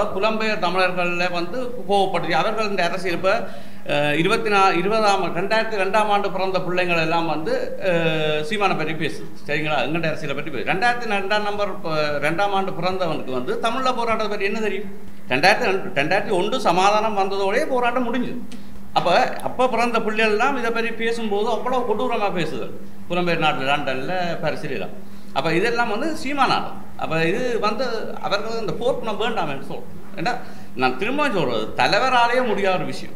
புலம்பெயர் தமிழர்களில் வந்து கோவப்பட்டு அவர்கள் இந்த அரசியல் இப்போ 2002ஆம் ஆண்டு பிறந்த பிள்ளைங்கள் எல்லாம் வந்து சீமானை பற்றி பேசுது. சரிங்களா? எங்கள்ட அரசியலை பற்றி பேசு. 2002ஆம் ஆண்டு பிறந்தவனுக்கு வந்து தமிழில் போராட்டத்தை பற்றி என்ன தெரியும்? 2001 சமாதானம் வந்ததோடய போராட்டம் முடிஞ்சுது. அப்போ பிறந்த பிள்ளைகள்லாம் இதை பற்றி பேசும்போது அவ்வளோ கொடூரமாக பேசுது. புலம்பெயர் நாட்டில், லண்டனில், பரிசிலாம். அப்போ இதெல்லாம் வந்து சீமானாடும். அப்போ இது வந்து அவர்கள் இந்த போர் நம்ம வேண்டாம் என்று சொல்கிறோம். ஏன்னா நான் திரும்ப சொல்கிறது, தலைவராலேயே முடியாத ஒரு விஷயம்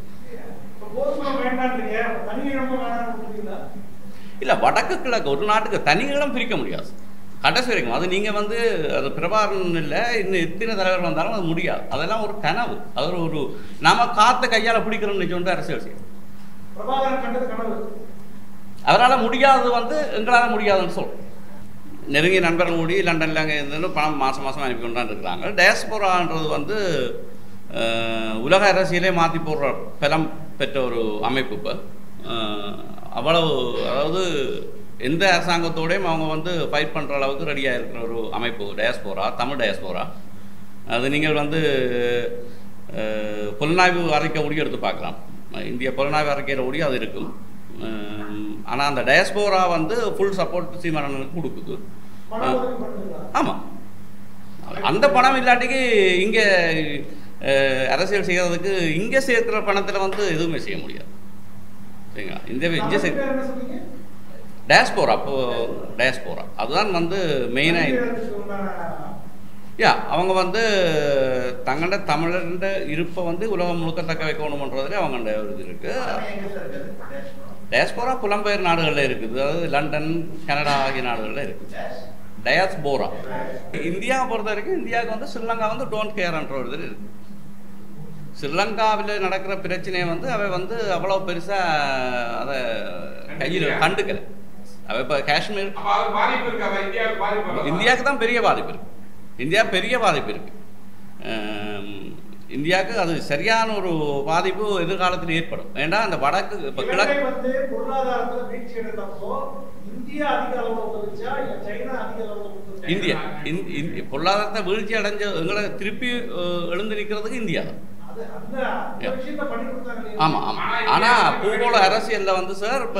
இல்லை. வடக்கு கிழக்கு ஒரு நாட்டுக்கு தனி இடம் பிரிக்க முடியாது கடைசி வரைக்கும். அது நீங்கள் வந்து அது பிரபாகரன் இல்லை, இன்னும் எத்தனை தலைவர் வந்தாலும் அது முடியாது. அதெல்லாம் ஒரு கனவு. அது ஒரு நாம காத்த கையால் பிடிக்கிறோம்னு சொல்லிட்டு அரசியல் செய்யும். அவரால் முடியாது வந்து எங்களால் முடியாதுன்னு சொல்கிறோம். நெருங்கிய நண்பர்கள் கூடி லண்டனில் அங்கே இருந்தாலும் பணம் மாதம் அனுப்பி கொண்டாந்து இருக்கிறாங்க. டயஸ்போரான்றது வந்து உலக அரசியலே மாற்றி போடுற பலம் பெற்ற ஒரு அமைப்பு. இப்போ அவ்வளவு, அதாவது எந்த அரசாங்கத்தோடையும் அவங்க வந்து ஃபைட் பண்ணுற அளவுக்கு ரெடியாக இருக்கிற ஒரு அமைப்பு டயஸ்போரா, தமிழ் டயஸ்போரா. அது நீங்கள் வந்து புலனாய்வு அறிக்கை ஒடி எடுத்து பார்க்கலாம். இந்திய புலனாய்வு அறிக்கையில் ஒடி அது இருக்கும். ஆனால் அந்த டயஸ்போரா வந்து ஃபுல் சப்போர்ட் சீமானனுக்கு கொடுக்குது. ஆமாம், அந்த பணம் இல்லாட்டிக்கு இங்கே அரசியல் செய்கிறதுக்கு இங்கே சேர்க்கிற பணத்தில் வந்து எதுவுமே செய்ய முடியாது. சரிங்களா? இங்கே டயஸ்போரா, டயஸ்போரா அதுதான் வந்து மெயினாக. அவங்க வந்து தங்களோட தமிழர்ன்ற இருப்பை வந்து உலகம் முழுக்க தக்க வைக்கணுமன்றதுல அவங்கள்ட ஒரு இது இருக்குது. டயஸ்போரா புலம்பெயர் நாடுகளில் இருக்குது. அதாவது லண்டன், கனடா ஆகிய நாடுகளில் இருக்குது டயஸ்போரா. இந்தியாவை பொறுத்த வரைக்கும் இந்தியாவுக்கு வந்து ஸ்ரீலங்கா வந்து டோன்ட் கேர்ன்ற ஒரு இது இருக்குது. ஸ்ரீலங்காவில் நடக்கிற பிரச்சனையை வந்து அவை வந்து அவ்வளோ பெருசாக அதை கையில் கண்டுக்கலை. அவை இப்போ காஷ்மீர் இந்தியாவுக்கு தான் பெரிய பாதிப்பு இருக்குது. இந்தியா பெரிய பாதிப்பு இருக்குது. இந்தியாவுக்கு அது சரியான ஒரு பாதிப்பு எதிர்காலத்தில் ஏற்படும். ஏன்னா அந்த வடக்கு இப்போ கிழக்கு இந்தியா பொருளாதாரத்தை வீழ்ச்சி அடைஞ்ச எங்களை திருப்பி எழுந்து நிற்கிறதுக்கு இந்தியா தான். ஆமாம் ஆமாம். ஆனால் பூகோள அரசியலில் வந்து சார் இப்போ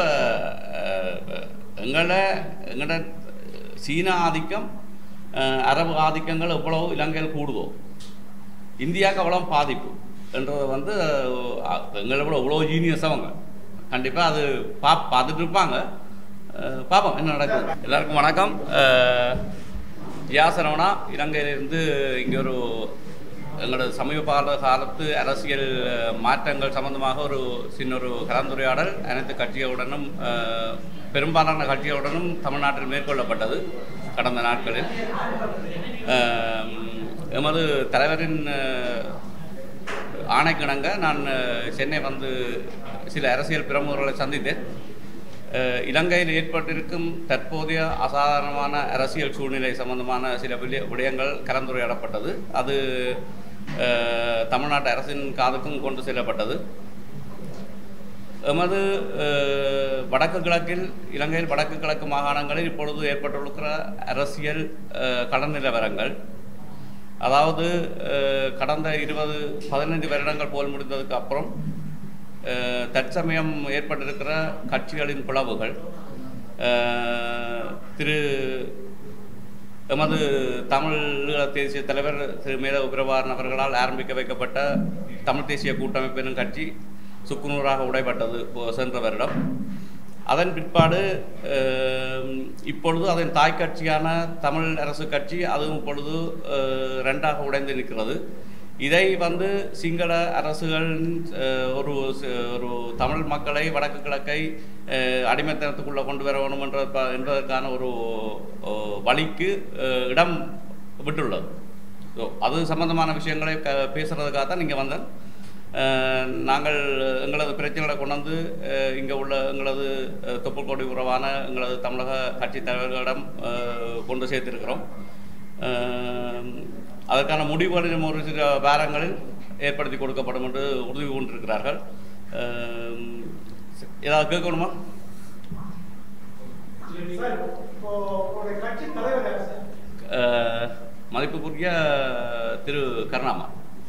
எங்களோட சீனா ஆதிக்கம், அரபு ஆதிக்கங்கள் எவ்வளவு இலங்கையில் கூடுதோ இந்தியாவுக்கு அவ்வளோ பாதிப்பு என்றது வந்து எங்களை விட இவ்வளோ ஜீனியஸ் அவங்க கண்டிப்பாக அது பார்த்துட்டு இருப்பாங்க. பார்ப்போம் என்ன நடக்குது. எல்லாருக்கும் வணக்கம். ஜியாசரவணா இலங்கையிலிருந்து இங்கே ஒரு எங்களோட சமீப காலத்து அரசியல் மாற்றங்கள் சம்பந்தமாக ஒரு சின்ன ஒரு கலந்துரையாடல் அனைத்து கட்சிகளுடனும் பெரும்பாலான கட்சிகளுடனும் தமிழ்நாட்டில் மேற்கொள்ளப்பட்டது கடந்த நாட்களில். எமது தலைவரின் ஆணைக்கிணங்க நான் சென்னை வந்து சில அரசியல் பிரமுகர்களை சந்தித்தேன். இலங்கையில் ஏற்பட்டிருக்கும் தற்போதைய அசாதாரணமான அரசியல் சூழ்நிலை சம்பந்தமான சில விடயங்கள் கலந்துரையாடப்பட்டது. அது தமிழ்நாட்டு அரசின் காதுக்கும் கொண்டு செல்லப்பட்டது. எமது வடக்கு கிழக்கில், இலங்கையில் வடக்கு கிழக்கு மாகாணங்களில் இப்பொழுது ஏற்பட்டுள்ள அரசியல் கடன் நிலவரங்கள், அதாவது கடந்த 15 வருடங்கள் போல் முடிந்ததுக்கு அப்புறம் தற்சமயம் ஏற்பட்டிருக்கிற கட்சிகளின் பிளவுகள், எமது தமிழீழ தேசிய தலைவர் திரு மேதகு பிரபாகரன் அவர்களால் ஆரம்பிக்க வைக்கப்பட்ட தமிழ் தேசிய கூட்டமைப்பு எனும் கட்சி சுக்குநூறாக உடைப்பட்டது சென்ற வருடம். அதன் பிற்பாடு இப்பொழுது அதன் தாய் கட்சியான தமிழ் அரசு கட்சி அதுவும் இப்பொழுது ரெண்டாக உடைந்து நிற்கிறது. இதை வந்து சிங்கள அரசுகள் ஒரு தமிழ் மக்களை வடக்கு கிழக்கை அடிமைத்தனத்துக்குள்ளே கொண்டு வர வேணும் என்பதற்கான ஒரு வழிக்கு இடம் விட்டுள்ளது. ஸோ அது சம்பந்தமான விஷயங்களை பேசுகிறதுக்காக தான் நீங்கள் வந்தேன். நாங்கள் எங்களது பிரச்சனைகளை கொண்டு இங்கே உள்ள எங்களது தொப்புள்கொடி உறவான எங்களது தமிழக கட்சி தலைவர்களிடம் கொண்டு சேர்த்திருக்கிறோம். அதற்கான முடிவுகளிலும் ஒரு சில வாரங்களில் ஏற்படுத்தி கொடுக்கப்படும் என்று உறுதி கொண்டிருக்கிறார்கள். ஏதாவது கேட்கணுமா? மதிப்புக்குரிய திரு கருணாமா.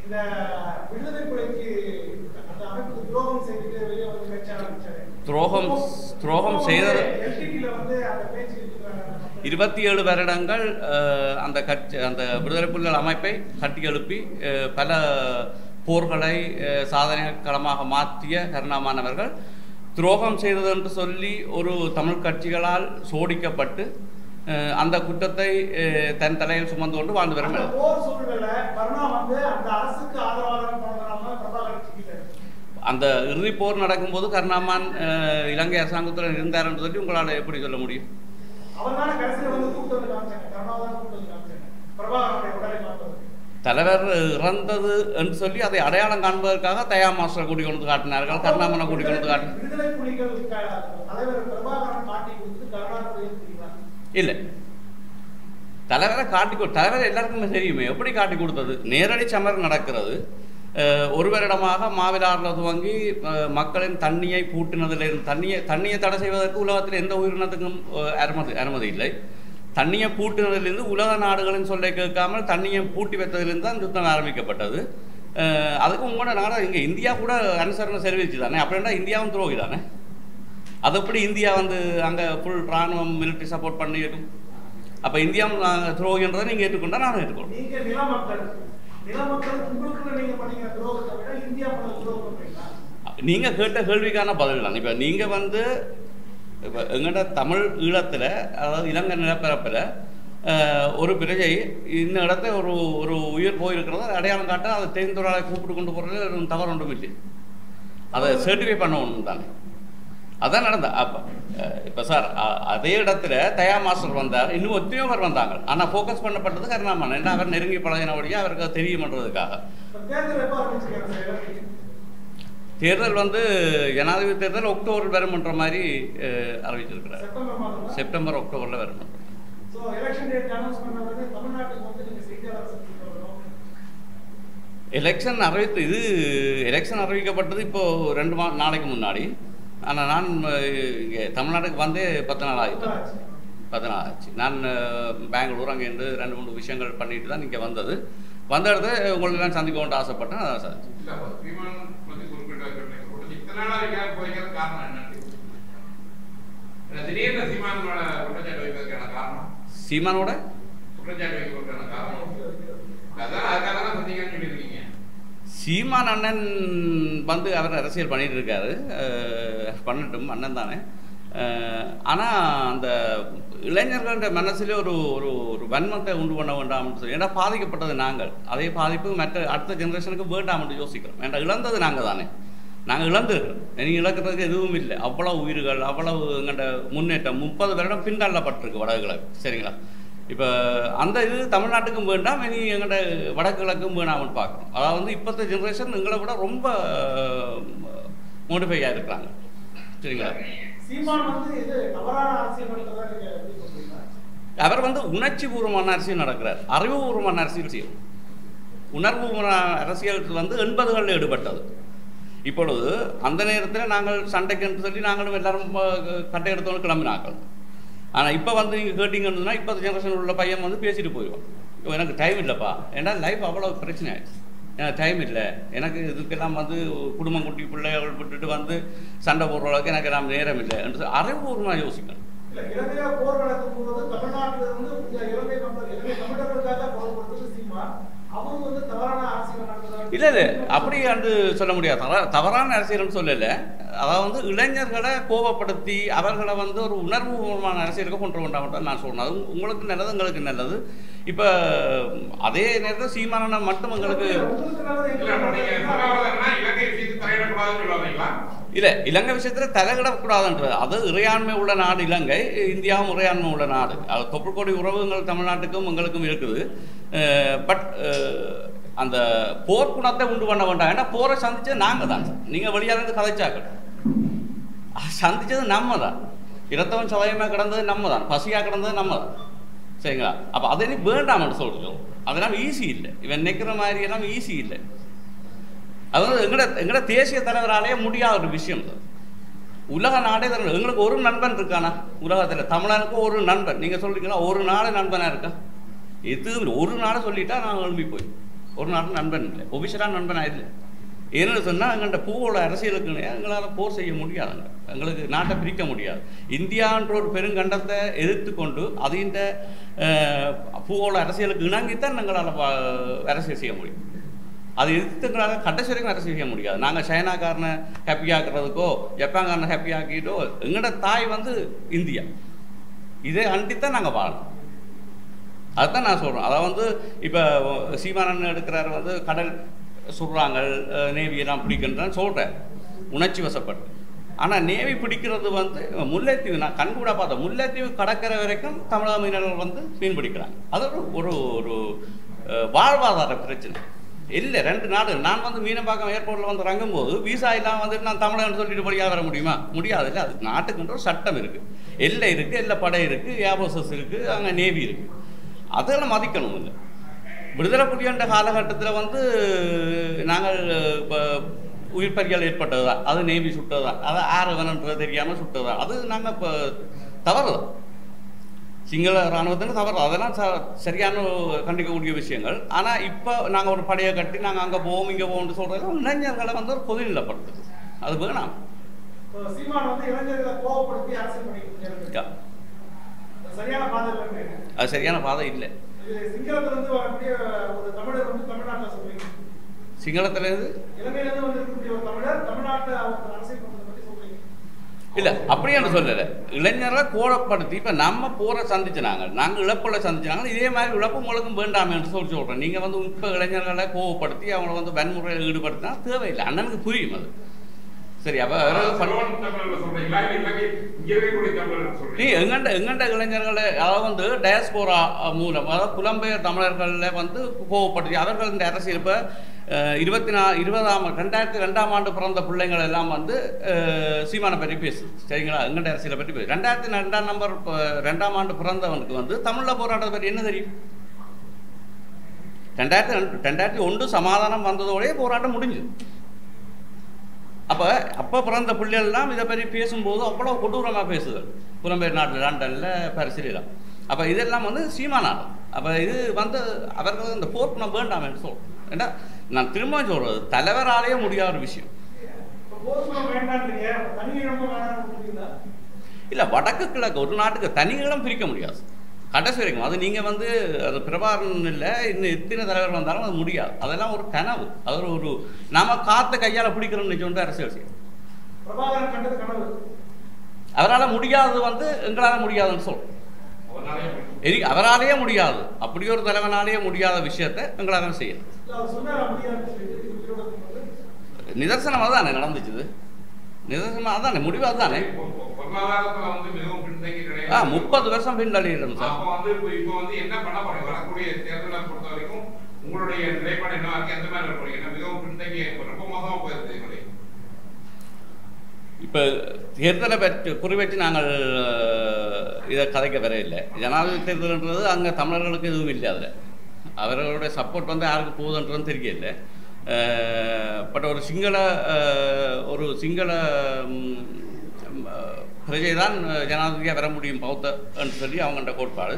இந்த விடுதலை புலிக்கு அந்த அமைப்புக்கு துரோகம் செய்துட்டு வெளியே வந்து பேச்ச ஆரம்பிச்சாரு. துரோகம் செய்த எல்டிடில வந்து அந்த பேச்சு 27 வருடங்கள் அந்த விடுதலை புலிகள் அமைப்பை கட்டி எழுப்பி பல போர்களை சாதனை களமாக மாற்றிய கருணாமானவர்கள் துரோகம் செய்தது என்று சொல்லி ஒரு தமிழ் கட்சிகளால் சோடிக்கப்பட்டு அந்த குற்றத்தை தன் தலையில் சுமந்து கொண்டு வாழ்ந்து வரும். அந்த இறுதி போர் நடக்கும்போது கருணாமான் இலங்கை அரசாங்கத்துடன் இருந்தார் என்று சொல்லி உங்களால் எப்படி சொல்ல முடியும்? தலைவர் இறந்தது என்று சொல்லி அதை அடையாளம் காண்பதற்காக தயா மாஸ்டர் கூடி கொண்டு காட்டினார்கள், கருணாமனை கூடி கொண்டு காட்டினார்கள். இல்லை, தலைவரை தலைவர் எல்லாருக்குமே தெரியுமே. எப்படி காட்டி கொடுத்தது? நேரடி சமர் நடக்கிறது. ஒரு வருடமாக மாவிலாறில் துவங்கி மக்களின் தண்ணியை பூட்டினதிலிருந்து தண்ணியை தடை செய்வதற்கு உலகத்தில் எந்த உயிரினத்துக்கும் அனுமதி இல்லை. தண்ணியை பூட்டினதிலிருந்து உலக நாடுகளின் சொல்லை கேட்காமல் தண்ணியை பூட்டி வைத்ததிலிருந்து தான் யுத்தம் ஆரம்பிக்கப்பட்டது. அதுக்கு உங்களோட நாடு இங்கே இந்தியா கூட அனுசரணை தெரிவிச்சு தானே. அப்படின்னா இந்தியாவும் துரோகி தானே. அது எப்படி இந்தியா வந்து அங்கே ஃபுல் இராணுவம் மிலிட்ரி சப்போர்ட் பண்ணிடும்? அப்போ இந்தியாவும் துரோகின்றதை நீங்கள் ஏற்றுக்கொண்டா நானும் ஏற்றுக்கொள்ளும். நீங்க கேட்ட கேள்விக்கான பதில் தான். இப்ப நீங்க வந்து இப்போ எங்கள்கிட்ட தமிழ் ஈழத்தில், அதாவது இலங்கை நிலப்பரப்பில் ஒரு பிரஜை இந்த இடத்த ஒரு உயிர் போயிருக்கிறத அடையாளம் காட்ட அதை தெரிந்தொராளை கூப்பிட்டு கொண்டு போகிறது தவறு ஒன்றும் இல்லை. அதை சர்டிஃபை பண்ண ஒன்று தானே. அதான் நடந்தா. அப்போ இப்போ சார் அதே இடத்துல தயா மாஸ்டர் வந்தார், இன்னும் எத்தனையோ பேர் வந்தாங்க. ஆனால் ஃபோக்கஸ் பண்ணப்பட்டது கருணாமன். ஏன்னா அவர் நெருங்கி பழகினபடியாக அவருக்கு தெரியுமன்றதுக்காக. தேர்தல் வந்து ஜனாதிபதி தேர்தல் அக்டோபர் வரும்ன்ற மாதிரி அறிவிச்சிருக்கிறார். செப்டம்பர் அக்டோபரில் வரும். எலெக்ஷன் அறிவிக்கப்பட்டது இப்போ 2 நாளைக்கு முன்னாடி. ஆனால் நான் இங்கே தமிழ்நாட்டுக்கு வந்து 10 நாள் ஆகிட்டு 10 நாள் ஆச்சு. நான் பெங்களூர் அங்கேருந்து 2-3 விஷயங்கள் பண்ணிட்டு தான் இங்கே வந்தது. வந்த இடத்துல உங்களுக்கு எல்லாம் சந்திக்கணும்னு ஆசைப்பட்டேன். அதான் சார். சீமானோட சீமான் அண்ணன் வந்து அவர் அரசியல் பண்ணிட்டு இருக்காரு. பண்ணட்டும், அண்ணன் தானே. ஆனால் அந்த இளைஞர்கள மனசிலே ஒரு ஒரு ஒரு வன்மத்தை உண்டு பண்ண வேண்டாம்னு சொல்லி, ஏன்னா பாதிக்கப்பட்டது நாங்கள், அதே பாதிப்பு மற்ற அடுத்த ஜென்ரேஷனுக்கு வேண்டாம்னு யோசிக்கிறோம். ஏன்னா இழந்தது நாங்கள் தானே. நாங்கள் இழந்துருக்கிறோம். நீங்கள் இழக்கிறதுக்கு எதுவும் இல்லை. அவ்வளவு உயிர்கள், அவ்வளவு எங்கள்கிட்ட முன்னேற்றம் 30 வருடம் பின்தள்ளப்பட்டிருக்கு வடகிழக்கு. சரிங்களா? இப்போ அந்த இது தமிழ்நாட்டுக்கும் வேண்டாம், இனி எங்கள்கிட்ட வடகிழக்கும் வேணாம்னு பார்க்குறோம். அதாவது இப்போத்த ஜென்ரேஷன் எங்களை விட ரொம்ப மோடிஃபையாக இருக்கிறாங்க. சரிங்களா? அவர் வந்து உணர்ச்சி பூர்வமான அரசியல் நடக்கிறார், அறிவுபூர்வமான அரசியல் செய்யும். உணர்வுபூர்வமான அரசியல் வந்து 80களில் ஈடுபட்டது. இப்பொழுது அந்த நேரத்தில் நாங்கள் சண்டைக்குன்னு சொல்லி நாங்களும் எல்லாரும் கட்டை எடுத்தோன்னு கிளம்பினாக்கள். ஆனால் இப்போ வந்து நீங்கள் கேட்டிங்கன்னா இப்போ ஜென்ரேஷன் உள்ள பையன் வந்து பேசிட்டு போயிடுவான். எனக்கு டைம் இல்லைப்பா, ஏன்னா லைஃப் அவ்வளோ பிரச்சனை ஆயிடுச்சு, எனக்கு டைம் இல்லை, எனக்கு இதுக்கெல்லாம் வந்து குடும்பம் குட்டி பிள்ளைகள் விட்டுட்டு வந்து சண்டை போடுற அளவுக்கு எனக்கு எல்லாம் நேரம் இல்லை என்று அறிவுபூர்வமாக யோசிக்கணும். இல்லை இல்லை, அப்படி என்று சொல்ல முடியாது. தவறான அரசியல்னு சொல்லலை. அதாவது வந்து இளைஞர்களை கோபப்படுத்தி அவர்களை வந்து ஒரு உணர்வுபூர்வமான அரசியலுக்கு கொண்டு வேண்டாம் நான் சொல்றேன். அது உங்களுக்கு நல்லது, எங்களுக்கு நல்லது. இப்போ அதே நேரத்தில் சீமானனை மட்டும் எங்களுக்கு இல்லை, இலங்கை விஷயத்தில் தலையிடக்கூடாதுன்றது. அது இறையாண்மை உள்ள நாடு இலங்கை, இந்தியாவும் இறையாண்மை உள்ள நாடு. அது தொப்புள்கொடி உறவுகள் தமிழ்நாட்டுக்கும் எங்களுக்கும் இருக்குது. பட் அந்த போர்க்குணத்தை உண்டு பண்ண வேண்டாம். ஏன்னா போரை சந்திச்சது நாங்கள் தான். நீங்கள் வெளியாக இருந்து கதைச்சாக்கணும், சந்திச்சது நம்ம தான். இரத்தவன் சதயமாக கிடந்தது நம்ம தான், பசியாக கிடந்தது நம்ம தான். சரிங்களா? அப்போ அதை நீ வேண்டாம்னு சொல்லிட்டோம். அதெல்லாம் ஈஸி இல்லை. இவன் நிற்கிற மாதிரி எல்லாம் ஈஸி இல்லை. அது வந்து எங்கட தேசிய தலைவராலே முடியாத ஒரு விஷயம். உலக நாடே தர எங்களுக்கு ஒரு நண்பன் இருக்கானா உலகத்தில்? தமிழனுக்கு ஒரு நண்பன். நீங்கள் சொல்றீங்களா ஒரு நாள் நண்பனாக இருக்கா? எது ஒரு நாளை சொல்லிட்டா நாங்கள் எழுப்பி போய் ஒரு நாட்டு நண்பன் இல்லை, ஒபிஷியலான நண்பனாக இல்லை. ஏன்னு சொன்னால் எங்கள்கிட்ட பூவோட அரசியலுக்குன்னு எங்களால் போர் செய்ய முடியாதுங்க, எங்களுக்கு நாட்டை பிரிக்க முடியாது. இந்தியான்ற ஒரு பெருங்கண்டத்தை எதிர்த்து கொண்டு அதிண்ட பூவோட அரசியலுக்கு இணங்கித்தான் எங்களால் அரசியல் செய்ய முடியும். அது எதிர்த்துங்களால் கடைசி வரைக்கும் அரசியல் செய்ய முடியாது. நாங்கள் சைனாக்காரனை ஹாப்பி ஆக்குறதுக்கோ ஜப்பான்காரனை ஹாப்பி ஆக்கிட்டோ எங்களோட தாய் வந்து இந்தியா, இதை அண்டித்தான் நாங்கள் வாழணும். அதுதான் நான் சொல்கிறேன். அதை வந்து இப்போ சீமானன் எடுக்கிறாரு வந்து கடல் சுடுறாங்க, நேவியெல்லாம் பிடிக்கின்றான்னு சொல்கிறேன் உணர்ச்சி வசப்பட்டு. ஆனால் நேவி பிடிக்கிறது வந்து முல்லைத்தீவு, நான் கண்கூட பார்த்தேன், முல்லைத்தீவு கடற்கரை வரைக்கும் தமிழக மீனவர்கள் வந்து மீன் பிடிக்கிறாங்க. அது ஒரு ஒரு வாழ்வாதார பிரச்சனை இல்லை. 2 நாடு, நான் வந்து மீனம்பாக்கம் ஏர்போர்ட்டில் வந்து இறங்கும்போது விசா இல்லாமல் வந்துட்டு நான் தமிழகன்னு சொல்லிட்டு படியாக வர முடியுமா? முடியாது. இல்லை, அது நாட்டுக்குன்ற ஒரு சட்டம் இருக்குது, எல்லை இருக்குது, எல்லை படை இருக்குது, ஏர்போர்சஸ் இருக்குது, அங்கே நேவி இருக்குது. அதெல்லாம் மதிக்கணும். இல்லை, விடுதலை புலிகண்ட காலகட்டத்தில் வந்து நாங்கள் இப்போ உயிர் பறியால் ஏற்பட்டது தான், அது நேவி சுட்டது தான், அதை ஆறு வேணுன்றது தெரியாமல் சுட்டது தான். அது நாங்கள் இப்போ தவறு தான், சிங்கள இராணுவத்தின் தவறு. அதெல்லாம் சரியான கண்டிக்கக்கூடிய விஷயங்கள். ஆனால் இப்போ நாங்கள் ஒரு படையை கட்டி நாங்கள் அங்கே போவோம் இங்கே போவோம்னு சொல்கிறதுல இளைஞர்களை வந்து ஒரு பொதுநிலைப்படுத்துது, அது வேணாம். அது சரியான பாதை இல்லை. சிங்களத்திலிருந்து இல்லை அப்படியான சொல்லலை, இளைஞர்களை கோலப்படுத்தி இப்போ நம்ம போரை சந்திச்சுனாங்க, நாங்கள் இழப்புகளை சந்திச்சுனாங்க, இதே மாதிரி இழப்பு முழுக்கும் வேண்டாமே என்று சொல்கிறேன். நீங்கள் வந்து இப்போ இளைஞர்களை கோவப்படுத்தி அவங்கள வந்து வன்முறையில் ஈடுபடுத்தினா தேவையில்லை, அண்ணனுக்கு புரியும் அது. சரி, அப்போ எங்கண்ட இளைஞர்களை அதாவது வந்து டயஸ்போரா மூலம், அதாவது புலம்பெயர் தமிழர்களில் வந்து கோவப்படுத்தி அவர்கள் இந்த அரசியல் இப்போ 2002ஆம் ஆண்டு பிறந்த பிள்ளைங்கள் எல்லாம் வந்து சீமானை பற்றி பேசுது. சரிங்களா, எங்கண்ட அரசியலை பற்றி பேசு. 2002ஆம் ஆண்டு பிறந்தவனுக்கு வந்து தமிழில் போராட்டத்தை பற்றி என்ன தெரியும்? 2001 சமாதானம் வந்ததோடய போராட்டம் முடிஞ்சுது. அப்போ பிறந்த பிள்ளைகள்லாம் இதை பற்றி பேசும்போது அவ்வளோ கொடூரமாக பேசுது, புலம்பெயர் நாட்டில், லண்டனில், பாரிஸ்லாம். அப்போ இதெல்லாம் வந்து சீமானாடு. அப்போ இது வந்து அவர்கள் இந்த போர்க்குணம் வேண்டாம் என்று சொல்கிறோம். ஏன்னா நான் திரும்ப சொல்கிறது, தலைவராலேயே முடியாத ஒரு விஷயம் இல்லை. வடக்கு கிழக்கு ஒரு நாட்டுக்கு தனி இடம் பிரிக்க முடியாது கடைசி வரைக்கும். அது நீங்கள் வந்து அது பிரபாகரன் இல்லை, இன்னும் எத்தனை தலைவர் வந்தாலும் அது முடியாது. அதெல்லாம் ஒரு கனவு, அது ஒரு நாம காத்த கையால் பிடிக்கிறோம்னு சொல்லிட்டு அரசியல் செய்யும். அவரால் முடியாது வந்து எங்களால் முடியாதுன்னு சொல்றோம். அவராலேயே முடியாது, அப்படி ஒரு தலைவனாலேயே முடியாத விஷயத்தை எங்களால் செய்யணும். நிதர்சனம் அதுதானே நடந்துச்சு, நிதர்சனம் அதுதானே, முடிவு அதுதானே. 30 வருஷம் பின்தள்ளிடும் சார். இப்போ தேர்தலை பற்றி குறிவச்சு நாங்கள் இதை கதைக்க வரையில்லை. ஜனாதிபதி தேர்தல்ன்றது அங்கே தமிழர்களுக்கு எதுவும் இல்லை, அதில் அவர்களுடைய சப்போர்ட் வந்து யாருக்கு போகுதுன்றதுன்னு தெரியல. பட் ஒரு சிங்கள பிரஜை தான் ஜனாதிபதியாக வர முடியும் பௌத்தன்னு சொல்லி அவங்கள்ட்ட கோட்பாடு.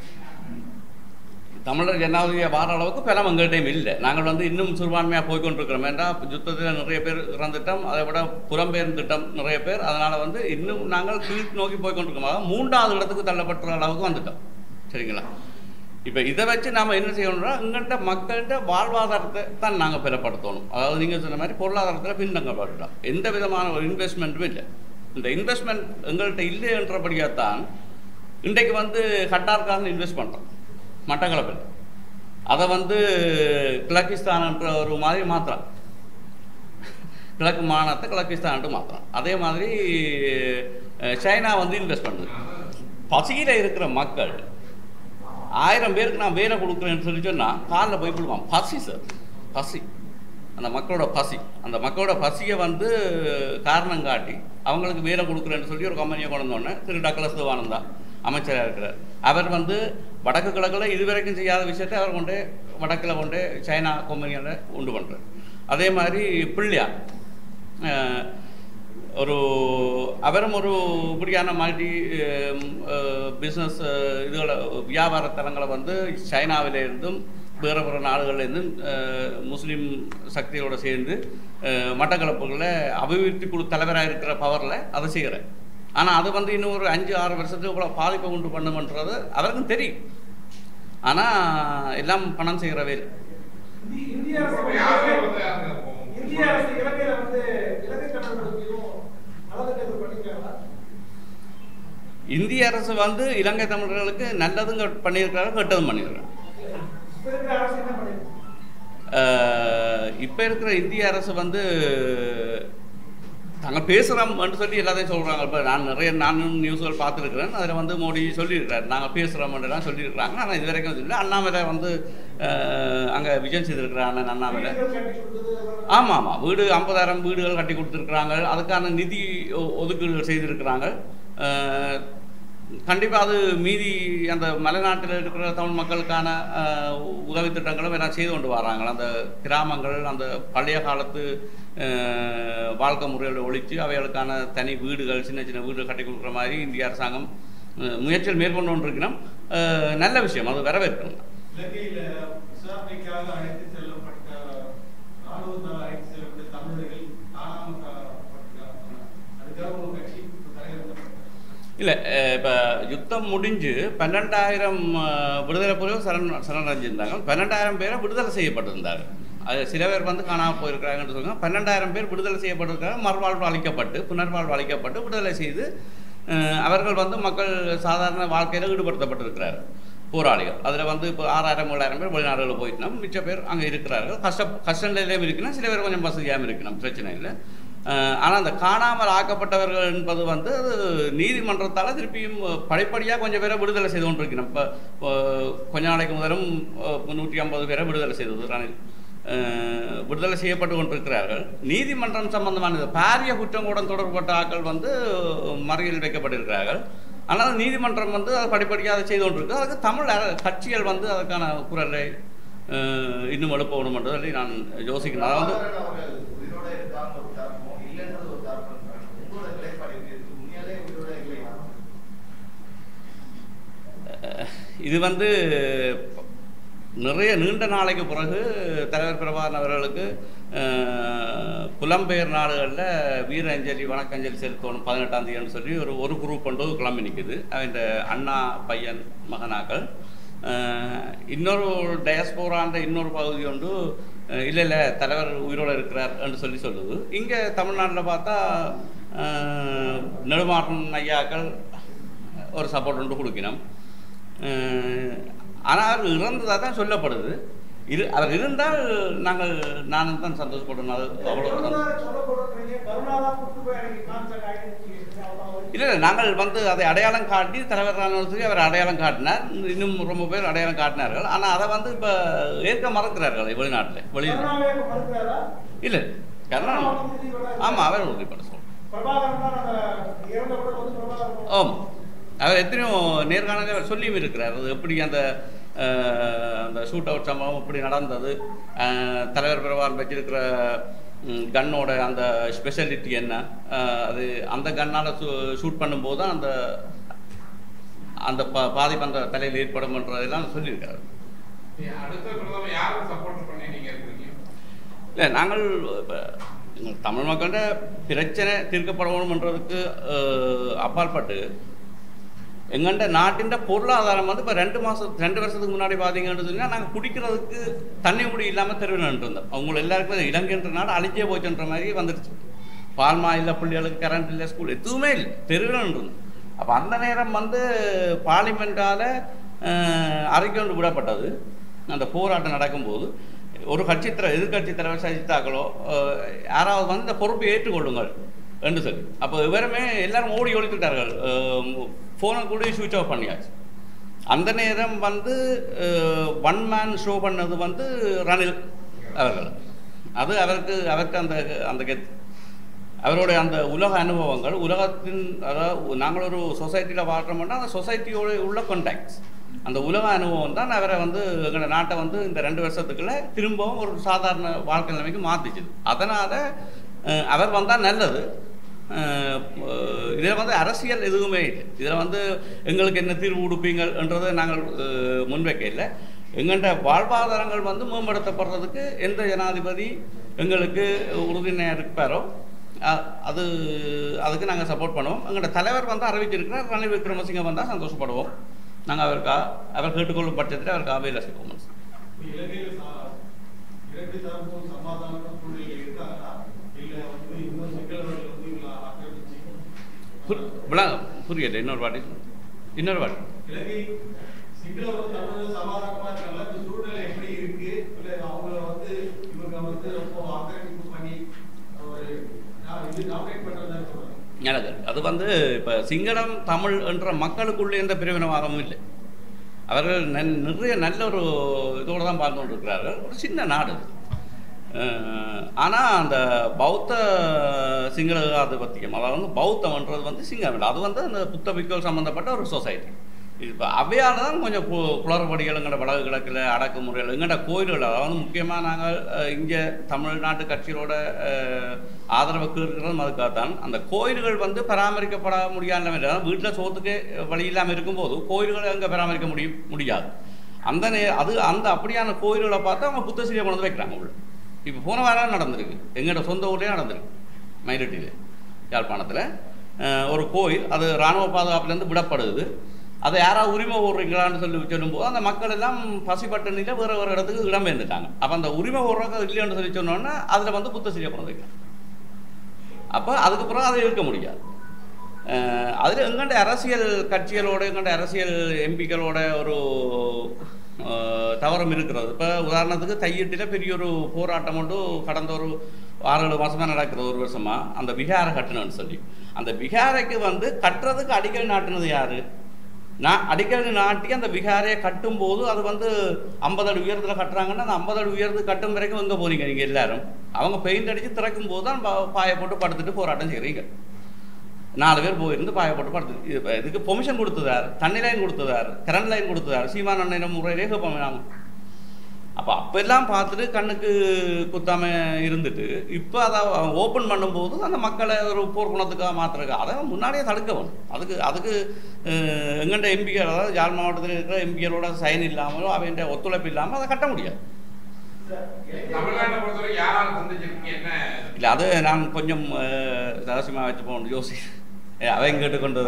தமிழர் ஜனாதிபதியாக வார அளவுக்கு பலம் எங்கள்கிட்டையும் இல்லை. நாங்கள் வந்து இன்னும் சிறுபான்மையாக போய்கொண்டிருக்கிறோம். ஏன்றால் யுத்தத்தில் நிறைய பேர் இறந்துட்டோம், அதை விட புலம்பெயர்ந்துட்டோம் நிறைய பேர். அதனால் வந்து இன்னும் நாங்கள் கீழ் நோக்கி போய்கொண்டிருக்கோம், அதாவது 3வது இடத்துக்கு தள்ளப்பட்ட அளவுக்கு வந்துட்டோம். சரிங்களா, இப்போ இதை வச்சு நாம் என்ன செய்யணும்னா எங்கள்கிட்ட மக்கள்கிட்ட வாழ்வாதாரத்தை தான் நாங்கள் பெறப்படுத்தணும். அதாவது நீங்கள் சொன்ன மாதிரி பொருளாதாரத்தில் பின்தங்கப்பட்டுட்டோம், எந்த விதமான ஒரு இன்வெஸ்ட்மெண்ட்டும் இல்லை. இந்த இன்வெஸ்ட்மெண்ட் எங்கள்கிட்ட இல்லைன்றபடியாக தான் இன்றைக்கு வந்து கட்டார்காரன் இன்வெஸ்ட் பண்ணுறோம் மட்டக்களப்பில். அதை வந்து கிழக்கிஸ்தான்ன்ற ஒரு மாதிரி மாத்திரம், கிழக்கு மாநிலத்தை கிழக்கிஸ்தான்ட்டு மாத்திரம். அதே மாதிரி சைனா வந்து இன்வெஸ்ட் பண்ணுது. பசியில் இருக்கிற மக்கள் 1000 பேருக்கு நான் வேலை கொடுக்குறேன்னு சொல்லி சொன்னால் காலில் போய் கொடுப்பான். பசி சார், பசி, அந்த மக்களோட பசி. அந்த மக்களோட பசியை வந்து காரணம் காட்டி அவங்களுக்கு வேலை கொடுக்குறேன்னு சொல்லி ஒரு கம்பெனியை கொண்டு வந்தோடனே திரு டக்ளஸ் தேவானந்தா அமைச்சராக இருக்கிறார். அவர் வந்து வடக்கு கிழக்கில் இதுவரைக்கும் செய்யாத விஷயத்தை அவர் கொண்டு வடக்கில் கொண்டு சைனா கம்பெனியால் உண்டு பண்ணுறார். அதே மாதிரி பிள்ளையார் அவரும் ஒரு இப்படியான மல்டி பிஸ்னஸ் இதுகளை வியாபார தலங்களை வந்து சைனாவிலிருந்தும் வேறு வேறு நாடுகள்லேருந்து முஸ்லீம் சக்தியோடு சேர்ந்து மட்டக்களப்புகளில் அபிவிருத்தி குழு தலைவராக இருக்கிற பவரில் அதை செய்கிறேன். ஆனால் அது வந்து இன்னும் ஒரு 5-6 வருஷத்துக்கு இவ்வளோ பாதிப்பை உண்டு பண்ணுமன்றது அவருக்கும் தெரியும். ஆனால் எல்லாம் பணம் செய்கிற வேலை. இந்திய அரசு வந்து இலங்கை தமிழர்களுக்கு நல்லதும் பண்ணியிருக்கிறாங்க, கெட்டதும் பண்ணியிருக்காங்க. இப்போ இருக்கிற இந்திய அரசு வந்து நாங்கள் பேசுகிறோம்னு சொல்லி எல்லாத்தையும் சொல்கிறாங்க. இப்போ நானும் நியூஸ்கள் பார்த்துருக்குறேன். அதில் வந்து மோடி சொல்லியிருக்கிறார், நாங்கள் பேசுகிறோம்லாம் சொல்லியிருக்கிறாங்க. ஆனால் இது வரைக்கும் இல்லை. அண்ணாமலை வந்து அங்கே விஜயம் செய்திருக்கிறாங்க. அண்ணாமலை ஆமாம் வீடு 50,000 வீடுகள் கட்டி கொடுத்துருக்குறாங்க. அதுக்கான நிதி ஒதுக்கீடுகள் செய்திருக்கிறாங்க. கண்டிப்பாக அது மீதி அந்த மலைநாட்டில் இருக்கிற தமிழ் மக்களுக்கான உதவி திட்டங்களும் எல்லாம் செய்து கொண்டு வராங்க. அந்த கிராமங்கள் அந்த பழைய காலத்து வாழ்க்கை முறைகளை ஒழித்து அவைகளுக்கான தனி வீடுகள், சின்ன சின்ன வீடுகள் கட்டி கொடுக்குற மாதிரி இந்திய அரசாங்கம் முயற்சிகள் மேற்கொண்டு கொண்டிருக்கணும். நல்ல விஷயம், அது வரவேற்கணும். இல்லை, இப்போ யுத்தம் முடிஞ்சு 12,000 விடுதலை புலிகள் சரணடைஞ்சிருந்தாங்க. 12,000 பேரை விடுதலை செய்யப்பட்டிருந்தாங்க. அது சில பேர் வந்து காணாமல் போயிருக்கிறாங்கன்னு சொல்லுவாங்க. 12,000 பேர் விடுதலை செய்யப்பட்டிருக்காங்க. மறுவாழ்வு அளிக்கப்பட்டு புனர்வாழ்வு அளிக்கப்பட்டு விடுதலை செய்து அவர்கள் வந்து மக்கள் சாதாரண வாழ்க்கையில் ஈடுபடுத்தப்பட்டிருக்கிறார் போராளிகள். அதில் வந்து இப்போ 6,000-7,000 பேர் வெளிநாடுகளில் போயிட்டோம். மிச்ச பேர் அங்கே இருக்கிறார்கள். கஷ்ட நிலையிலும் இருக்கணும், சில பேர் கொஞ்சம் வசதியாகவும் இருக்கணும், பிரச்சனை இல்லை. ஆனால் அந்த காணாமல் ஆக்கப்பட்டவர்கள் என்பது வந்து அது நீதிமன்றத்தால் திருப்பியும் படிப்படியாக கொஞ்சம் பேரை விடுதலை செய்து கொண்டிருக்கணும். இப்போ கொஞ்ச நாளைக்கு முதலும் 150 பேரை விடுதலை செய்தது ரணில் விடுதலை செய்யப்பட்டு கொண்டிருக்கிறார்கள். நீதிமன்றம் சம்பந்தமான பாரிய குற்றம் கூட தொடர்பட்ட ஆட்கள் வந்து மறியல் வைக்கப்பட்டிருக்கிறார்கள். ஆனால் நீதிமன்றம் வந்து அது படிப்படியாக அதை செய்து கொண்டிருக்கு. அதுக்கு தமிழ் கட்சிகள் வந்து அதுக்கான குரலை இன்னும் எழுப்பணும் என்றதை நான் யோசிக்கிறேன். அதாவது இது வந்து நிறைய நீண்ட நாளைக்கு பிறகு தலைவர் பிரபாகரன் அவர்களுக்கு புலம்பெயர் நாடுகளில் வீர அஞ்சலி வணக்கஞ்சலி செலுத்தணும் 18ஆம் தேதின்னு சொல்லி ஒரு குரூப் கொண்டு கிளம்பி நிற்குது. இந்த அண்ணா பையன் மகனாக்கள். இன்னொரு டயஸ்போரான்ற இன்னொரு பகுதி ஒன்று இல்லை தலைவர் உயிரோடு இருக்கிறார் என்று சொல்லுது. இங்கே தமிழ்நாட்டில் பார்த்தா நெடுமாறன் ஐயாக்கள் ஒரு சப்போர்ட் ஒன்று கொடுக்கணும். ஆனால் அவர் இறந்ததாக தான் சொல்லப்படுது. அவர் இருந்தால் நானும் தான் சந்தோஷப்படணும். அது அவ்வளோ இல்லை, நாங்கள் வந்து அதை அடையாளம் காட்டி தலைவர் ராணுவத்துக்கு அவர் அடையாளம் காட்டினார். இன்னும் ரொம்ப பேர் அடையாளம் காட்டினார்கள். ஆனால் அதை வந்து இப்போ ஏற்க மறக்கிறார்கள் வெளிநாட்டில். இல்லை, கருணாநிதி ஆமாம் அவர் உறுதிப்பட ஆமாம் அவர் எத்தனையோ நேர்காணலே அவர் சொல்லியும் இருக்கிறார். அது எப்படி அந்த ஷூட் அவுட் சம்பவம் எப்படி நடந்தது, தலைவர் பிரபாகரன் வச்சிருக்கிற கன்னோட அந்த ஸ்பெஷாலிட்டி என்ன, அது அந்த கன்னால் ஷூட் பண்ணும்போது தான் அந்த பாதிப்பு அந்த தலையில் ஏற்படும்ன்றதெல்லாம் சொல்லியிருக்காரு. இல்லை, நாங்கள் தமிழ் மக்களோட பிரச்சனை தீர்க்கப்படணும்ன்றதுக்கு அப்பாற்பட்டு எங்கள்கிட்ட நாட்டின் பொருளாதாரம் வந்து இப்போ 2 வருஷத்துக்கு முன்னாடி பார்த்தீங்கன்னு சொன்னால் நாங்கள் குடிக்கிறதுக்கு தண்ணி முடி இல்லாமல் தெருவில் இருந்தோம். அவங்க எல்லாருக்குமே இலங்கைன்ற நாடு அழிஞ்சே போச்சுன்ற மாதிரி வந்துடுச்சு. பால்மா இல்லை, பிள்ளைகளுக்கு கரண்ட் இல்லை, ஸ்கூல் எதுவுமே இல்லை, தெருவில் இருந்தோம். அப்போ அந்த நேரம் வந்து பார்லிமெண்ட்டால் அறிக்கை ஒன்று விடப்பட்டது. அந்த போராட்டம் நடக்கும்போது ஒரு எதிர்கட்சி தலைவர் சஜித்தாக்களோ யாராவது வந்து இந்த பொறுப்பை ஏற்றுக்கொள்ளுங்கள் என்று சொல்லி. அப்போ இவருமே எல்லாரும் ஓடி ஒழித்துட்டார்கள். ஃபோனை கூட சுவிட்ச் ஆஃப் பண்ணியாச்சு. அந்த நேரம் வந்து 1 மேன் ஷோ பண்ணது வந்து ரணில் அவர்கள். அது அவருக்கு அந்த அவருடைய அந்த உலக அனுபவங்கள், உலகத்தின் அதாவது நாங்கள் ஒரு சொசைட்டியில் வாழ்கிறோம்னா அந்த சொசைட்டியோட உள்ள கான்டாக்ட்ஸ், அந்த உலக அனுபவம் தான் அவரை வந்து எங்கள் நாட்டை வந்து இந்த 2 வருஷத்துக்குள்ள திரும்பவும் ஒரு சாதாரண வாழ்க்கை நிலைமைக்கு மாற்றிச்சு. அதனால் அவர் வந்தால் நல்லது. இதில் வந்து அரசியல் எதுவுமே இல்லை. இதில் வந்து எங்களுக்கு என்ன தீர்வு கொடுப்பீங்கன்றதை நாங்கள் முன்வைக்க இல்லை. எங்கள்கிட்ட வாழ்வாதாரங்கள் வந்து மேம்படுத்தப்படுறதுக்கு எந்த ஜனாதிபதி எங்களுக்கு உறுதுணையாக இருப்பாரோ அதுக்கு நாங்கள் சப்போர்ட் பண்ணுவோம். எங்கள்கிட்ட தலைவர் வந்து அறிவிச்சிருக்கிறார், ரணில் விக்ரமசிங்க வந்தால் சந்தோஷப்படுவோம். நாங்கள் அவர் கேட்டுக்கொள்ளும் பட்சத்தில் அவருக்கு அவையில் செய்வோம். புரியல, இன்னொரு வாட்டி. அது வந்து இப்போ சிங்களம் தமிழ் என்ற மக்களுக்குள்ளே எந்த பிரிவினவாதமும் இல்லை. அவர்கள் நிறைய நல்ல ஒரு இதோடு தான் பார்த்து கொண்டு இருக்கிறார்கள். ஒரு சின்ன நாடு. ஆனால் அந்த பௌத்த சிங்கள ஆதிபத்தியம், அதாவது வந்து பௌத்தம்ன்றது வந்து சிங்கம் இல்லை. அது வந்து அந்த புத்த பிக்குகள் சம்மந்தப்பட்ட ஒரு சொசைட்டி. இப்போ அவையால் தான் கொஞ்சம் குளறுபடிகள் எங்களோட வடக்கு கிழக்கில் அடக்குமுறைகள் எங்களோட கோயில்கள், அதாவது முக்கியமாக நாங்கள் இங்கே தமிழ்நாட்டு கட்சிகளோட ஆதரவுக்கு இருக்கிறது அதுக்காகத்தான். அந்த கோயில்கள் வந்து பராமரிக்கப்பட முடியாத வீட்டில் சோத்துக்கு வழி இல்லாமல் இருக்கும்போது கோயில்களை அங்கே பராமரிக்க முடியாது. அந்த அப்படியான கோயில்களை பார்த்து அவங்க புத்த சிலையை கொண்டு வந்து வைக்கிறாங்க உள்ள. இப்போ போன வாரம் நடந்திருக்கு, எங்களோட சொந்த ஊர்லேயே நடந்திருக்கு. மயிலட்டியில் யாழ்ப்பாணத்தில் ஒரு கோயில் அது இராணுவ பாதுகாப்புலேருந்து விடப்படுது. அதை யாராவது உரிமை ஓடுறீங்களான்னு சொல்லும்போது அந்த மக்கள் எல்லாம் பசிப்பட்டணியில் வேறு ஒரு இடத்துக்கு இடம்பெயர்ந்துட்டாங்க. அப்போ அந்த உரிமை ஓடுறதுக்கு இல்லைன்னு சொல்லி சொன்னோன்னா அதில் வந்து புத்த சிலையை கொண்டு வைக்கலாம். அப்போ அதுக்கு பிறகு அதை இருக்க முடியாது. அதில் எங்கள்கிட்ட அரசியல் கட்சிகளோட எங்கள்கிட்ட அரசியல் எம்பிக்களோட ஒரு தவறும் இருக்கிறது. இப்போ உதாரணத்துக்கு தையிட்டில் பெரிய ஒரு போராட்டம் ஒன்று கடந்த ஒரு 6-7 மாதமாக நடக்கிறது, ஒரு வருஷமாக. அந்த பிகாரை கட்டணும்னு சொல்லி அந்த பிகாரைக்கு வந்து கட்டுறதுக்கு அடிக்கல் நாட்டினது யார்? அடிக்கடி நாட்டி அந்த விகாரையை கட்டும்போது அது வந்து 50 அடி உயரத்தில் கட்டுறாங்கன்னா அந்த 50 அடி உயரத்துக்கு கட்டும் வரைக்கும் எங்கே போறீங்க நீங்கள் எல்லாரும்? அவங்க பெயிண்ட் அடித்து திறக்கும் போது தான் பாயை போட்டு படுத்துட்டு போராட்டம் செய்கிறீங்க. 4 பேர் போயிருந்து பாயை போட்டு படுத்து இதுக்கு பெர்மிஷன் கொடுத்ததார், தண்ணி லைன் கொடுத்ததார், கரண்ட் லைன் கொடுத்ததார், சீமான அண்ணன் முறையிலே கேட்பாங்க. அப்போ எல்லாம் பார்த்துட்டு கண்ணுக்கு குத்தாமல் இருந்துட்டு இப்போ அதை ஓப்பன் பண்ணும்போது அந்த மக்களை ஒரு போர்க்குணத்துக்காக மாற்றுறதுக்கு அதை முன்னாடியே தடுக்க வேணும். அதுக்கு எங்கள்கிட்ட எம்பிக்கள், அதாவது யாழ் மாவட்டத்தில் இருக்கிற எம்பிக்களோட சைன் இல்லாமலோ அவன் ஒத்துழைப்பு இல்லாமல் அதை கட்ட முடியாது. இல்லை, அது நான் கொஞ்சம் ரகசியமாக வச்சு போகணும் யோசி அவங்க கேட்டுக்கொண்டு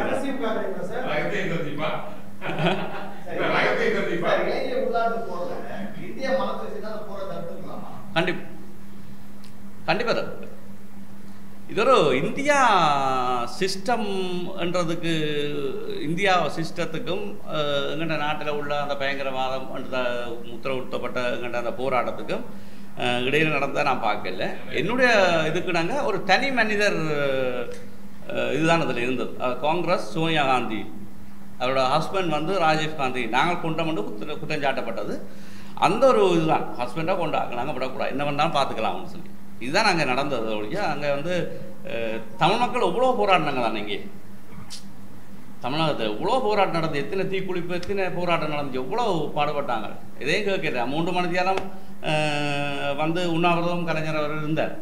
கண்டிப்பாக இது ஒரு இந்தியா சிஸ்டம்ன்றதுக்கு, இந்தியா சிஸ்டத்துக்கும் எங்கள்ட நாட்டில் உள்ள அந்த பயங்கரவாதம் உத்தரவுத்தப்பட்ட எங்கள்ட அந்த போராட்டத்துக்கும் இடையில் நடந்தால் நான் பார்க்கல. என்னுடைய இதுக்கு நாங்கள் ஒரு தனி மனிதர் இதுதான் அதில் இருந்தது. காங்கிரஸ் சோனியா காந்தி, அவரோட ஹஸ்பண்ட் வந்து ராஜீவ் காந்தி, நாங்கள் கொண்ட மட்டும் குற்றம் சாட்டப்பட்டது. அந்த ஒரு இதுதான் ஹஸ்பண்டாக கொண்டாங்க, நாங்கள் விடக்கூடாது, என்ன பண்ணாலும் பார்த்துக்கலாம்னு சொல்லி இதுதான் நாங்கள் நடந்தது ஒழிய அங்கே வந்து தமிழ் மக்கள் எவ்வளோ போராடினாங்க தானே. இங்கே தமிழகத்தில் எவ்வளோ போராட்டம் நடந்து, எத்தனை தீக்குளிப்பு, எத்தனை போராட்டம் நடந்து, எவ்வளோ பாடுபட்டாங்க. இதையும் கேட்கிறேன். 3 மணி நேரம் வந்து உண்ணாவிரதம் கலைஞர் அவர் இருந்தார்.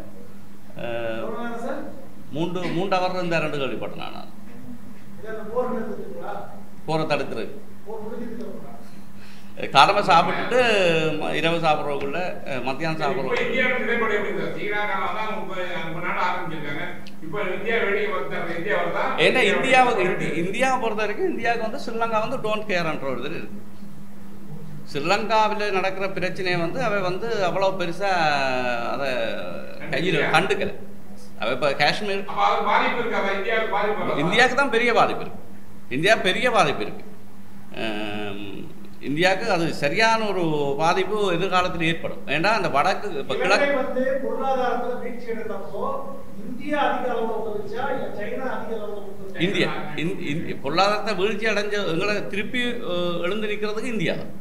3 அவர் இருந்தார் என்று கேள்விப்பட்டேன் நான். போரை தடுக்கிறது காலமாக சாப்பிட்டுட்டு இரவு சாப்பிட்றவக்குள்ள மத்தியானம் சாப்பிட்றோம். ஏன்னா இந்தியாவை பொறுத்த வரைக்கும் இந்தியாவுக்கு வந்து ஸ்ரீலங்கா வந்து டோன்ட் கேர்ன்ற ஒரு இது இருக்கு. ஸ்ரீலங்காவில் நடக்கிற பிரச்சனையை வந்து அவை வந்து அவ்வளோ பெருசாக அதை கையில் கண்டுக்கலை. அவை இப்போ காஷ்மீர் இந்தியாவுக்கு தான் பெரிய பாதிப்பு இருக்கு. இந்தியா பெரிய பாதிப்பு இருக்கு. இந்தியாவுக்கு அது சரியான ஒரு பாதிப்பு எதிர்காலத்தில் ஏற்படும். ஏன்னா அந்த வடக்கு இப்போ கிழக்கு இந்தியா பொருளாதாரத்தை வீழ்ச்சி அடைஞ்ச எங்களை திருப்பி எழுந்து நிற்கிறதுக்கு இந்தியா தான்.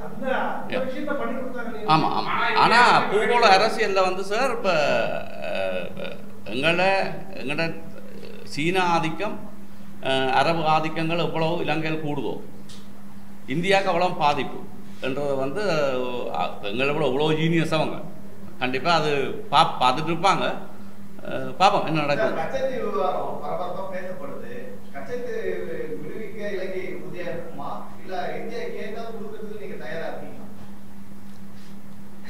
ஆமாம் ஆமாம். ஆனால் பூகோள அரசியலில் வந்து சார் இப்போ எங்களோட சீனா ஆதிக்கம், அரபு ஆதிக்கங்கள் எவ்வளவு இலங்கையில் கூடுதோ இந்தியாவுக்கு அவ்வளோ பாதிப்பு என்றது வந்து எங்களை விட எவ்வளோ ஜீனியஸ் அவங்க கண்டிப்பாக அது பார்த்துட்டு இருப்பாங்க. பார்ப்போம் என்ன நடக்குது.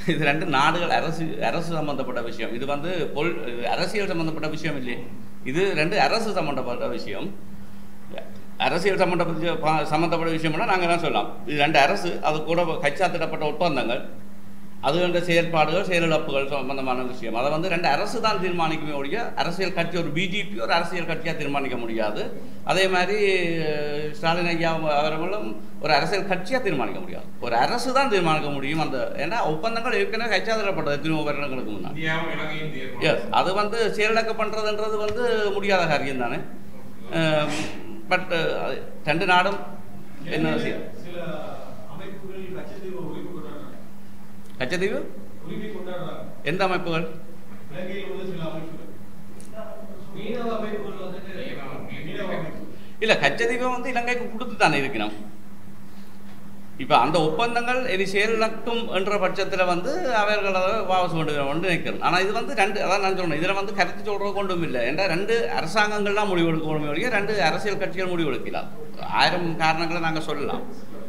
இது ரெண்டு நாடுகள் அரசு சம்பந்தப்பட்ட விஷயம். இது வந்து அரசியல் சம்பந்தப்பட்ட விஷயம் இல்லையே. இது ரெண்டு அரசு சம்பந்தப்பட்ட விஷயம். அரசியல் சம்பந்தப்பட்ட விஷயம்னா நாங்கள் தான் சொல்லலாம். இது ரெண்டு அரசு, அது கூட கைச்சாத்திடப்பட்ட ஒப்பந்தங்கள், அது ரெண்டு செயல்பாடுகள் செயலிழப்புகள் சம்பந்தமான விஷயம். அதை வந்து ரெண்டு அரசு தான் தீர்மானிக்கவே ஒழிய அரசியல் கட்சி ஒரு பிஜேபி ஒரு அரசியல் கட்சியாக தீர்மானிக்க முடியாது. அதே மாதிரி ஸ்டாலின் ஐயா அவர்களும் ஒரு அரசியல் கட்சியாக தீர்மானிக்க முடியாது. ஒரு அரசு தான் தீர்மானிக்க முடியும். அந்த ஏன்னா ஒப்பந்தங்கள் ஏற்கனவே கைச்சாத்திடப்பட்டது எத்தனையோ வருடங்களுக்கு முன்னாடி. எஸ், அது வந்து செயலிழக்க பண்ணுறதுன்றது வந்து முடியாத காரியம் தானே. பட் ரெண்டு நாடும் என்ன விஷயம், கச்சத்தீவு எந்த அமைப்புகள் இல்ல, கச்சத்தீவை வந்து இலங்கைக்கு கொடுத்து தானே இருக்கணும். இப்ப அந்த ஒப்பந்தங்கள் இது செயலிழக்கும் என்ற பட்சத்தில் வந்து அவர்கள் அதை வாபஸ் கொண்டு நிற்கணும். ஆனால் இது வந்து ரெண்டு, அதான் நான் சொல்றேன், இதில் வந்து கருத்து சொல்றது கொண்டும் இல்லை. ஏன்னா ரெண்டு அரசாங்கங்கள்லாம் முடிவெடுக்கணும் ஒழிய ரெண்டு அரசியல் கட்சிகள் முடிவெடுக்கலாம். 1000 காரணங்களை நாங்கள் சொல்லலாம்.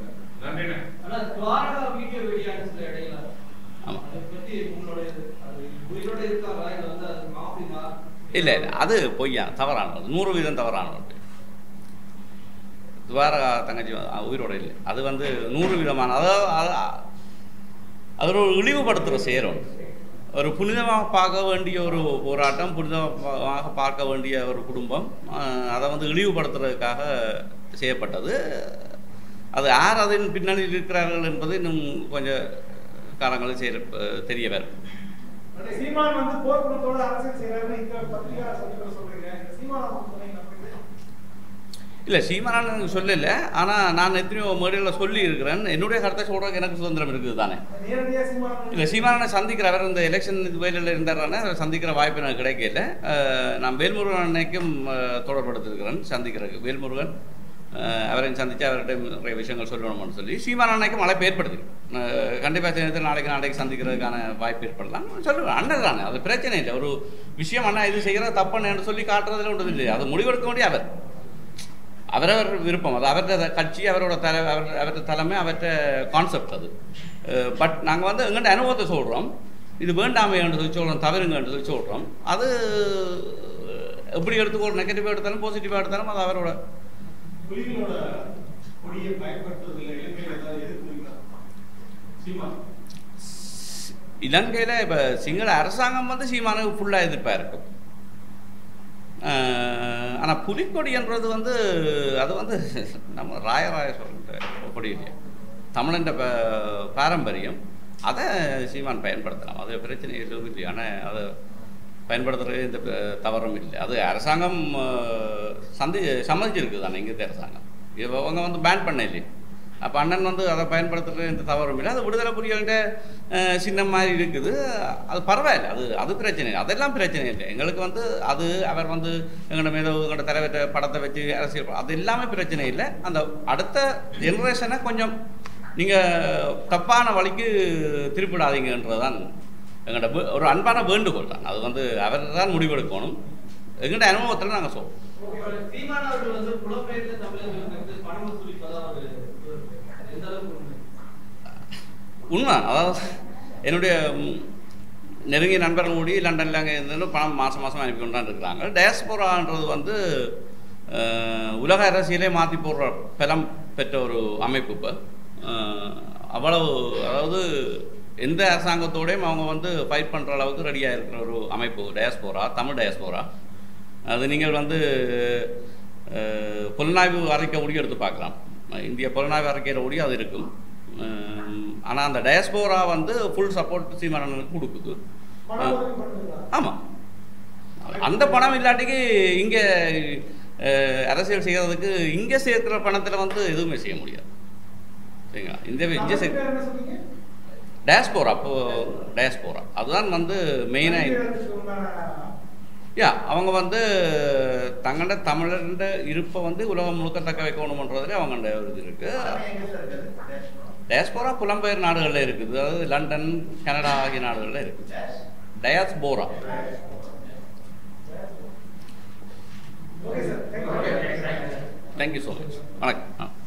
இல்லை இல்லை, அது பொய்யா தவறானது, 100% தவறானது. துவாரகா தங்கச்சி உயிரோட இல்லை, அது வந்து 100%. அதாவது அது ஒரு இழிவுபடுத்துகிற செயலும். ஒரு புனிதமாக பார்க்க வேண்டிய ஒரு போராட்டம், புனிதமாக பார்க்க வேண்டிய ஒரு குடும்பம், அதை வந்து இழிவுபடுத்துறதுக்காக செய்யப்பட்டது. அது யார் அதன் பின்னணியில் இருக்கிறார்கள் என்பது இன்னும் கொஞ்சம் காலங்களில் தெரிய வரும். சீமான் வந்து போர்க்குணத்தோட அரசியல் செய்யறாருன்னு இந்த பத்திரிகை சொல்றீங்க. இல்லை, சீமானான்னு சொல்லலை. ஆனால் நான் எத்தனையோ மேடையில் சொல்லி இருக்கிறேன். என்னுடைய கருத்தை சொல்கிறதுக்கு எனக்கு சுதந்திரம் இருக்குது தானே. இல்லை, சீமானானை சந்திக்கிற அவர் இந்த எலெக்ஷன் வேலையில் இருந்தாரானே அவர் சந்திக்கிற வாய்ப்பு எனக்கு கிடைக்கல. நான் வேல்முருகன் அன்னைக்கும் தொடர்படுத்திருக்கிறேன் சந்திக்கிறதுக்கு. வேல்முருகன் அவரையும் சந்தித்து அவர்கிட்ட நிறைய விஷயங்கள் சொல்லணும்னு சொல்லி சீமான் அன்னைக்கும் அழைப்பு ஏற்படுத்தி கண்டிப்பாக சேர்ந்து நாளைக்கு சந்திக்கிறதுக்கான வாய்ப்பு ஏற்படலாம் சொல்லுவேன். அண்ணன் தானே, அது பிரச்சனை இல்லை. ஒரு விஷயம் அண்ணா இது செய்கிறது தப்புன்னு சொல்லி காட்டுறதுல ஒன்றும் இல்லை. அது முடிவெடுக்க வேண்டிய அவரவர் விருப்பம், அது அவர்கிட்ட கட்சி, அவரோட அவர்கிட்ட தலைமை, அவர்கிட்ட கான்செப்ட் அது. பட் நாங்கள் வந்து எங்கள்கிட்ட அனுபவத்தை சொல்கிறோம். இது வேண்டாமே என்று சொல்லி சொல்கிறோம், தவறுங்க என்று சொல்லி சொல்கிறோம். அது எப்படி எடுத்துக்கோ, நெகட்டிவாக எடுத்தாலும் பாசிட்டிவாக எடுத்தாலும் அது அவரோட. இலங்கையில் இப்போ சிங்கள அரசாங்கம் வந்து சீமானுக்கு ஃபுல்லாக எதிர்ப்பாக இருக்கும். ஆனால் புலிக்கொடி என்றது வந்து அது வந்து நம்ம ராய சொல்கிற கொடி இல்லையா, தமிழன் பாரம்பரியம். அதை சீமான் பயன்படுத்தலாம், அது பிரச்சனை எதுவும் இல்லை. ஆனால் அதை பயன்படுத்துறது இந்த தவறும் இல்லை. அது அரசாங்கம் சம்மதிச்சிருக்கு தானே இங்கே அரசாங்கம். அவங்க வந்து பேன் பண்ண இல்லையே. அப்போ அண்ணன் வந்து அதை பயன்படுத்துறது எந்த தவறும் இல்லை. அது விடுதலை புலிகள்கிட்ட சின்ன மாதிரி இருக்குது, அது பரவாயில்லை. அது பிரச்சனை இல்லை, அதெல்லாம் பிரச்சனை இல்லை எங்களுக்கு. வந்து அது அவர் வந்து எங்களோட மேலே எங்களோட தலைவர்கிட்ட படத்தை வச்சு அரசியல், அது எல்லாமே பிரச்சனை இல்லை. அந்த அடுத்த ஜெனரேஷனை கொஞ்சம் நீங்கள் தப்பான வழிக்கு திருப்பிடாதீங்கன்றது தான் எங்கள்கிட்ட ஒரு அன்பான வேண்டுகோள் தான். அது வந்து அவர் தான் முடிவெடுக்கணும். எங்கள்கிட்ட அனுபவத்தில் நாங்கள் சொல்லுவோம். உண்மை, அதாவது என்னுடைய நெருங்கிய நண்பர்கள் கூடி லண்டனில் அங்கே இருந்து பணம் மாதம் அனுப்பி கொண்டு தான் இருக்கிறாங்க. டயஸ்போரான்றது வந்து உலக அரசியலே மாற்றி போடுற பலம் பெற்ற ஒரு அமைப்பு. இப்போ அவ்வளவு, அதாவது எந்த அரசாங்கத்தோடையும் அவங்க வந்து ஃபைட் பண்ணுற அளவுக்கு ரெடியாக இருக்கிற ஒரு அமைப்பு டயஸ்போரா, தமிழ் டயஸ்போரா. அது நீங்கள் வந்து புலனாய்வு அறிக்கை ஒடி எடுத்து பார்க்கலாம். இந்திய புலனாய்வு அறிக்கையில் ஒடி அது இருக்கும். ஆனால் அந்த டயஸ்போரா வந்து ஃபுல் சப்போர்ட் சீமானனுக்கு கொடுக்குது. ஆமாம், அந்த பணம் இல்லாட்டிக்கு இங்கே அரசியல் செய்கிறதுக்கு இங்கே சேர்க்கிற பணத்தில் வந்து எதுவுமே செய்ய முடியாது. சரிங்களா? இங்கே டயஸ்போரா, டயஸ்போரா அதுதான் வந்து மெயினாக. அவங்க வந்து தங்களோட தமிழர்ன்ற இருப்பை வந்து உலகம் முழுக்க தக்க வைக்கணும்ன்றதுல அவங்களோட ஒரு இது இருக்குது. டயஸ்போரா புலம்பெயர் நாடுகளில் இருக்குது, அதாவது லண்டன், கனடா ஆகிய நாடுகளில் இருக்குது டயஸ்போரா. Thank you so much. வணக்கம்.